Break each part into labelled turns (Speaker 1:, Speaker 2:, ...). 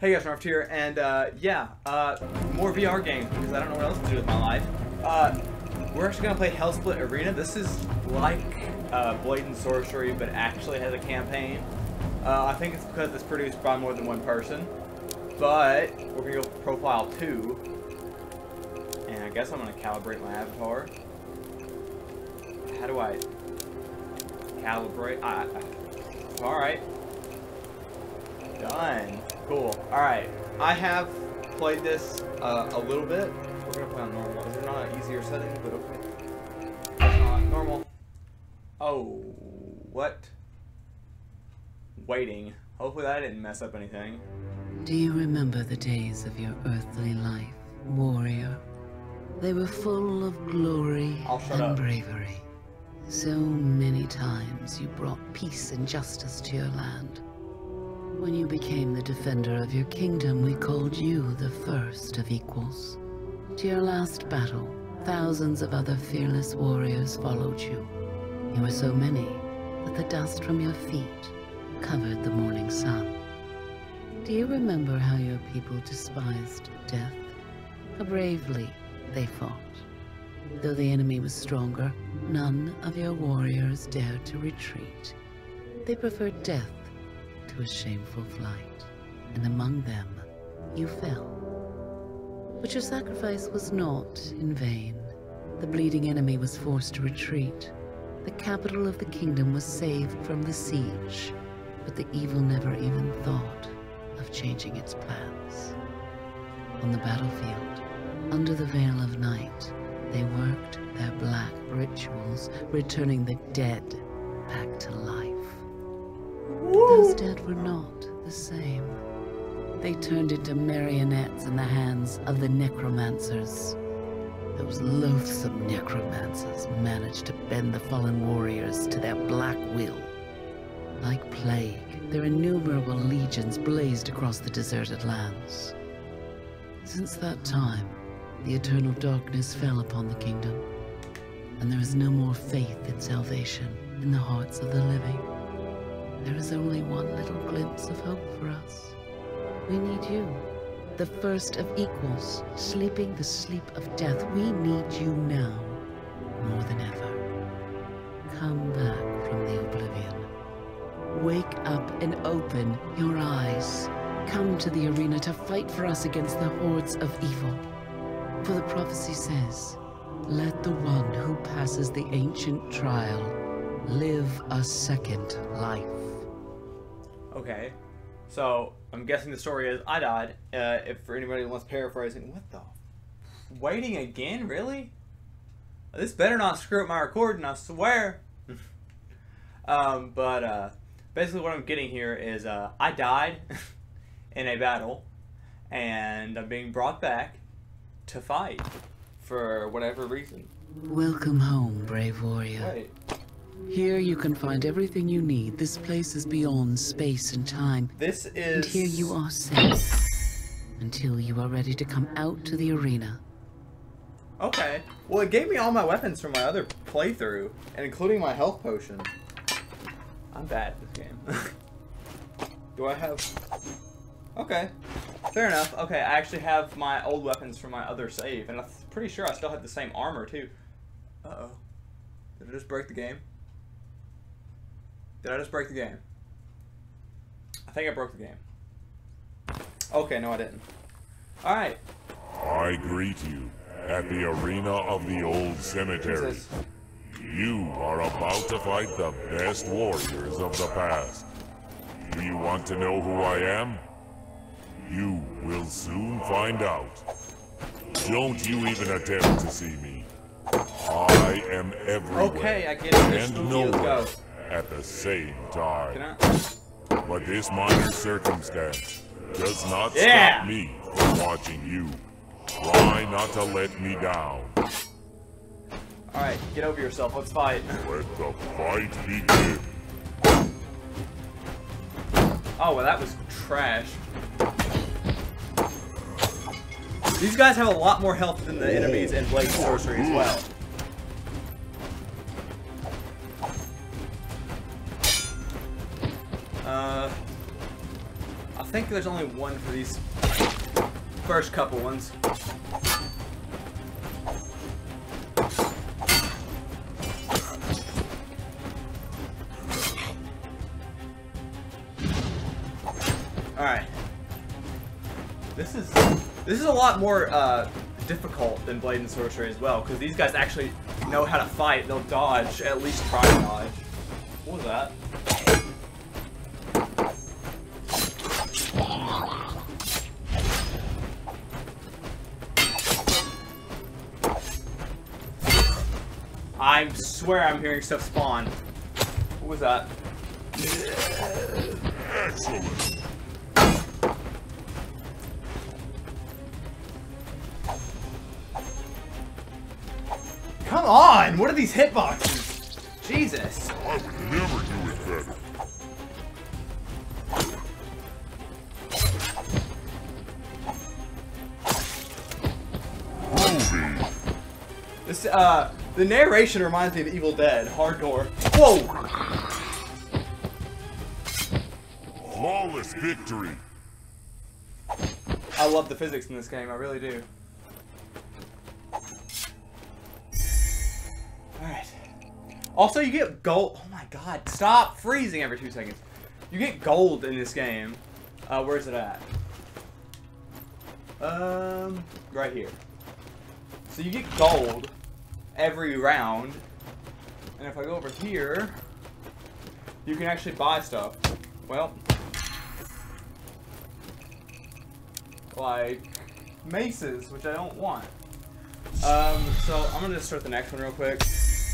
Speaker 1: Hey guys, North here, and more VR games because I don't know what else to do with my life. We're actually gonna play HellSplit Arena. This is like Blade and Sorcery, but actually has a campaign. I think it's because it's produced by more than one person. But we're gonna go profile 2, and I guess I'm gonna calibrate my avatar. How do I calibrate? All right. Done. Cool. Alright. I have played this a little bit. We're going to play on normal. Is there not an easier setting? But okay. Normal. Oh. What? Waiting. Hopefully that didn't mess up anything.
Speaker 2: Do you remember the days of your earthly life, warrior? They were full of glory and bravery. So many times you brought peace and justice to your land. When you became the defender of your kingdom, we called you the first of equals. To your last battle, thousands of other fearless warriors followed you. You were so many that the dust from your feet covered the morning sun. Do you remember how your people despised death? How bravely they fought. Though the enemy was stronger, none of your warriors dared to retreat. They preferred death to a shameful flight, and among them, you fell. But your sacrifice was not in vain. The bleeding enemy was forced to retreat. The capital of the kingdom was saved from the siege, but the evil never even thought of changing its plans. On the battlefield, under the veil of night, they worked their black rituals, returning the dead back to life. Those dead were not the same. They turned into marionettes in the hands of the necromancers. Those loathsome necromancers managed to bend the fallen warriors to their black will. Like plague, their innumerable legions blazed across the deserted lands. Since that time, the eternal darkness fell upon the kingdom, and there is no more faith in salvation in the hearts of the living. There is only one little glimpse of hope for us. We need you, the first of equals, sleeping the sleep of death. We need you now, more than ever. Come back from the oblivion. Wake up and open your eyes. Come to the arena to fight for us against the hordes of evil. For the prophecy says, let the one who passes the ancient trial live a second life.
Speaker 1: Okay, so I'm guessing the story is I died. If for anybody who wants paraphrasing, what the? Waiting again? Really? This better not screw up my recording, I swear. Basically what I'm getting here is I died in a battle, and I'm being brought back to fight for whatever reason.
Speaker 2: Welcome home, brave warrior.
Speaker 1: Wait.
Speaker 2: Here you can find everything you need. This place is beyond space and time.
Speaker 1: This is...
Speaker 2: And here you are safe until you are ready to come out to the arena.
Speaker 1: Okay. Well, it gave me all my weapons from my other playthrough, and including my health potion. I'm bad at this game. Do I have... Okay. Fair enough. Okay, I actually have my old weapons from my other save, and I'm pretty sure I still have the same armor, too. Uh-oh. Did I just break the game? Did I just break the game? I think I broke the game. Okay, no I didn't. Alright.
Speaker 3: I greet you at the arena of the old cemetery. You are about to fight the best warriors of the past. Do you want to know who I am? You will soon find out. Don't you even attempt to see me. I am everywhere.
Speaker 1: Okay, I get it.
Speaker 3: And nowhere at the same time. But this minor circumstance does not stop me from watching you. Try not to let me down.
Speaker 1: Alright, get over yourself. Let's fight.
Speaker 3: Let the fight begin.
Speaker 1: Oh, well, that was trash. These guys have a lot more health than the enemies in Blade and Sorcery as well. think there's only one for these first couple ones. Alright. This is a lot more difficult than Blade and Sorcery as well, because these guys actually know how to fight. They'll dodge, at least try to dodge. What was that? I swear I'm hearing stuff spawn. What was that?
Speaker 3: Excellent.
Speaker 1: Come on! What are these hitboxes? Jesus.
Speaker 3: I would never do it better. Movie.
Speaker 1: This, the narration reminds me of Evil Dead. Hardcore. Whoa!
Speaker 3: Flawless victory.
Speaker 1: I love the physics in this game. I really do. Alright. Also, you get gold. Oh my god. Stop freezing every 2 seconds. You get gold in this game. Where's it at? Right here. So you get gold every round. And if I go over here, you can actually buy stuff. Well, like maces, which I don't want. So I'm gonna just start the next one real quick.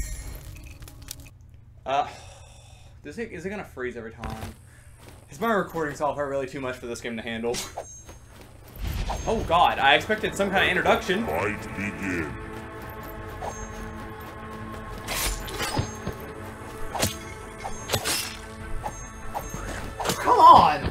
Speaker 1: Is it gonna freeze every time? Is my recording software really too much for this game to handle? Oh god, I expected some kind of introduction.
Speaker 3: Fight begin.
Speaker 1: Come on!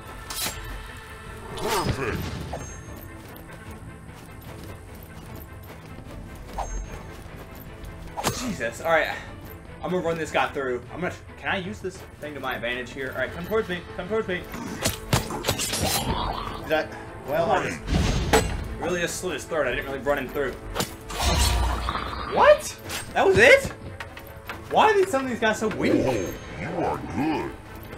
Speaker 3: Perfect.
Speaker 1: Jesus, alright. I'm gonna run this guy through. Can I use this thing to my advantage here? Alright, come towards me. Come towards me. Is that... Well, I just really just slit his throat. I didn't really run him through. What? That was it? Why are some of these guys so weak?
Speaker 3: Oh, you are good.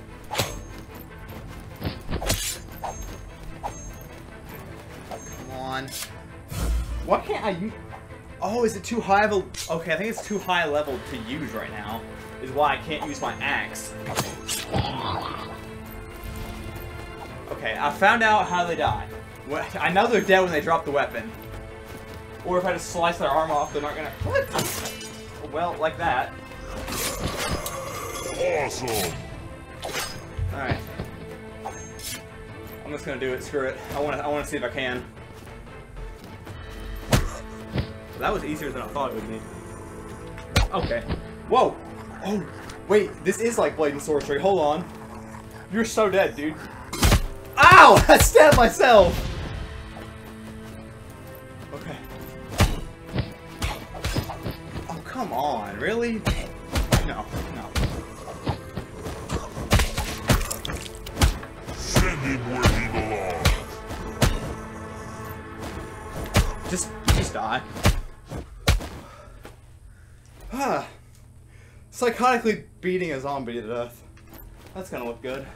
Speaker 1: Come on. Why can't I use... Oh, is it too high of a... Okay, I think it's too high level to use right now. Is why I can't use my axe. Okay, I found out how they die. I know they're dead when they drop the weapon. Or if I just slice their arm off, they're not gonna... What? Well, like that.
Speaker 3: Awesome.
Speaker 1: Alright. I'm just gonna do it, screw it. I wanna see if I can. That was easier than I thought it would be. Okay. Whoa! Oh, wait, this is like Blade and Sorcery. Hold on. You're so dead, dude. Ow! I stabbed myself! Okay. Oh, come on. Really? No, no.
Speaker 3: Send him where he belongs.
Speaker 1: Just die. Psychotically beating a zombie to death. That's gonna look good.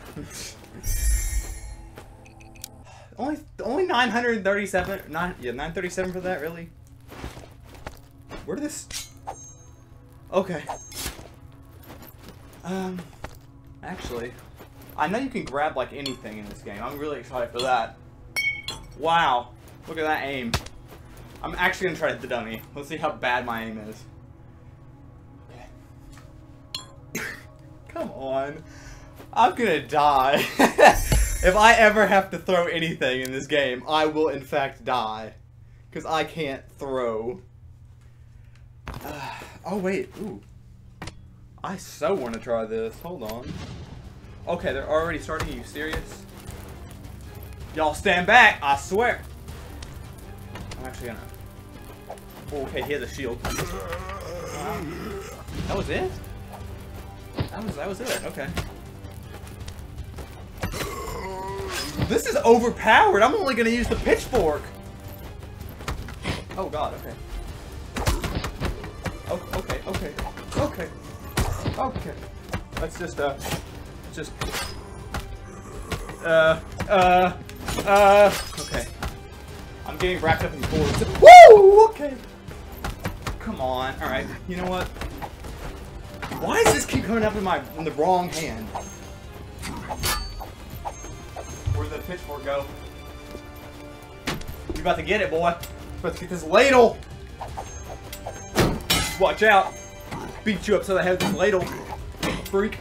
Speaker 1: only 937. 937 for that, really? Where did this? Okay. Actually, I know you can grab like anything in this game. I'm really excited for that. Wow, look at that aim. I'm actually gonna try the dummy. Let's see how bad my aim is. Come on. I'm gonna die. If I ever have to throw anything in this game, I will in fact die. Because I can't throw. Oh wait, ooh. I so want to try this. Hold on. Okay, they're already starting. Are you serious? Y'all stand back, I swear. I'm actually gonna... Oh, okay, he has a shield. That was it? That was it, okay. This is overpowered. I'm only gonna use the pitchfork. Oh god, okay. Oh, okay, okay, okay, okay. Let's just, okay. I'm getting wrapped up in cords. Woo! Okay. Come on. Alright, you know what? Why does this keep coming up in the wrong hand? Where'd the pitchfork go? You about to get it, boy. About to get this ladle. Watch out. Beat you upside the head with this ladle. Freak.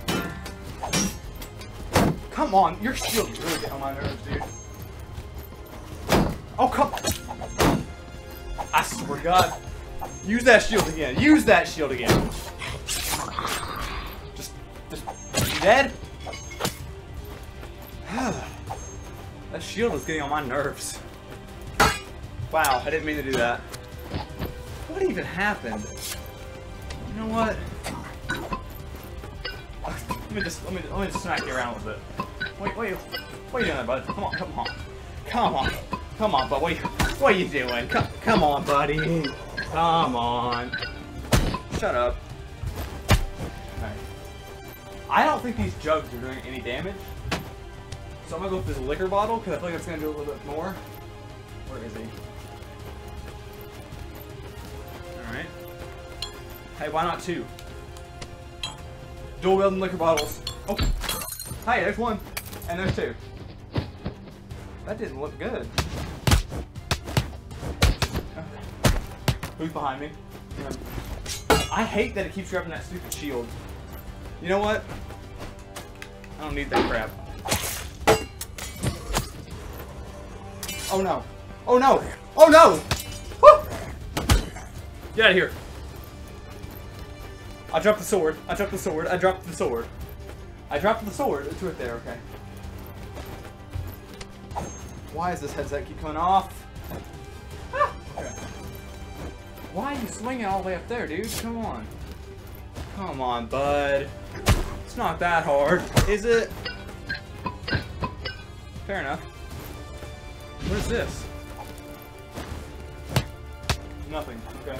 Speaker 1: Come on. Your shield's really getting on my nerves, dude. Oh, come on. I swear to God. Use that shield again. Use that shield again. Just you dead? That shield is getting on my nerves. Wow, I didn't mean to do that. What even happened? You know what? Let me just smack you around a little bit. Wait, what are you doing there, bud? Come on. Come on, bud. What are you doing? Come on, buddy. Come on. Shut up. Alright. I don't think these jugs are doing any damage. So I'm gonna go with this liquor bottle because I feel like it's gonna do a little bit more. Where is he? Alright. Hey, why not two? Dual wielding liquor bottles. Oh. Hey, there's one. And there's two. That didn't look good. Who's behind me? I hate that it keeps grabbing that stupid shield. You know what? I don't need that crap. Oh no. Oh no. Oh no! Woo! Get out of here. I dropped the sword. I dropped the sword. I dropped the sword. I dropped the sword. It's right there, okay. Why does this headset keep coming off? Ah! Okay. Why are you swinging all the way up there, dude? Come on. Come on, bud. It's not that hard, is it? Fair enough. What is this? Nothing. Okay.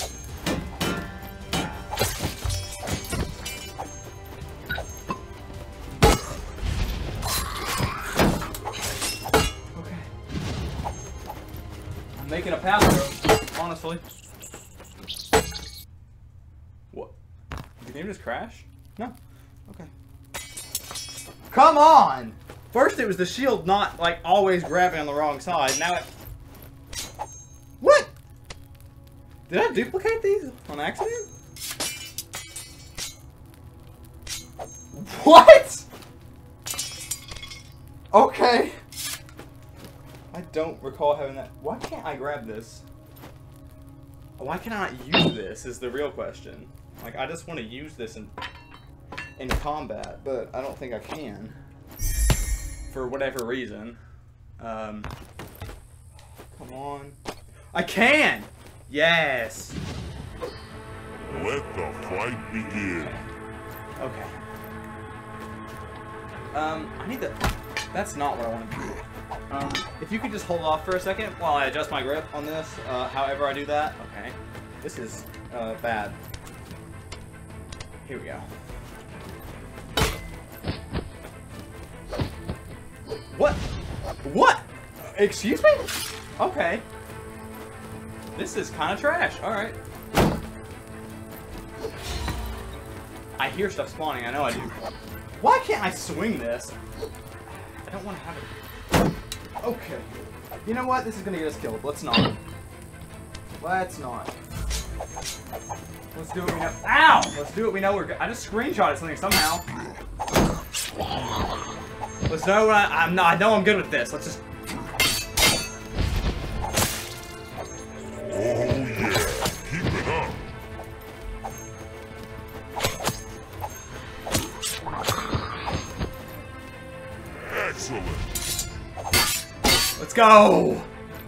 Speaker 1: Okay. I'm making a path, bro. Honestly. What? Did the game just crash? No. Okay. Come on! First it was the shield not, like, always grabbing on the wrong side. Now it... What? Did I duplicate these on accident? What? Okay. I don't recall having that. Why can't I grab this? Why can I not use this is the real question. Like, I just want to use this in combat, but I don't think I can. For whatever reason. Come on. I can! Yes!
Speaker 3: Let the fight begin.
Speaker 1: Okay. I need to... That's not what I want to do. If you could just hold off for a second while I adjust my grip on this, however I do that. Okay. This is, bad. Here we go. What? What? Excuse me? Okay. This is kind of trash. Alright. I hear stuff spawning. I know I do. Why can't I swing this? I don't want to have it. Okay. You know what? This is going to get us killed. Let's not. Let's not. Let's do what we know. Ow! Let's do what we know we're good. I just screenshotted something somehow. Let's know what I know I'm good with this. Let's just...
Speaker 3: Oh yeah, keep it up. Excellent.
Speaker 1: Let's go!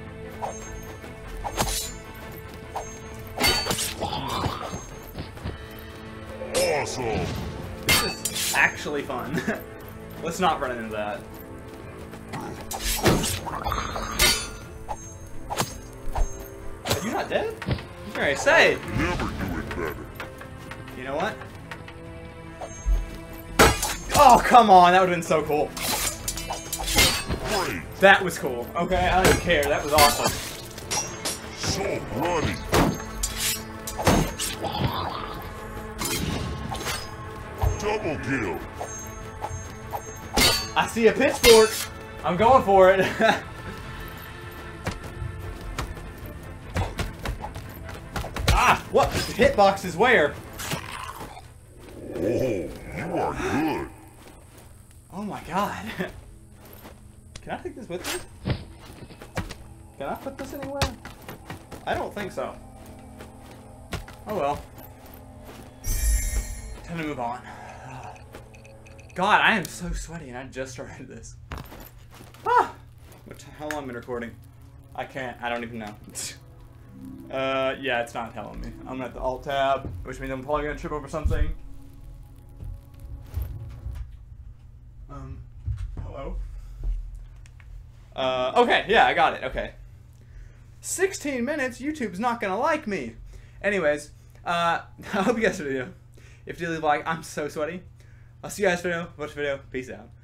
Speaker 3: Awesome.
Speaker 1: This is actually fun. Let's not run into that. Alright, say!
Speaker 3: Never do it better.
Speaker 1: You know what? Oh, come on! That would've been so cool.
Speaker 3: Great.
Speaker 1: That was cool. Okay, I don't even care. That was awesome.
Speaker 3: So bloody. Double kill.
Speaker 1: I see a pitchfork. I'm going for it. Ah, what? The hitbox is where?
Speaker 3: Oh, you are good.
Speaker 1: Oh my god. Can I take this with me? Can I put this anywhere? I don't think so. Oh well. Time to move on. God, I am so sweaty and I just started this. Ah! How long have I been recording? I can't. I don't even know. Yeah, it's not telling me. I'm at the Alt tab, which means I'm probably gonna trip over something. Hello? Okay, yeah, I got it. Okay. 16 minutes? YouTube's not gonna like me. Anyways, I hope you guys enjoyed the video. If you leave a like, I'm so sweaty. I'll see you guys in the video. Watch the video. Peace out.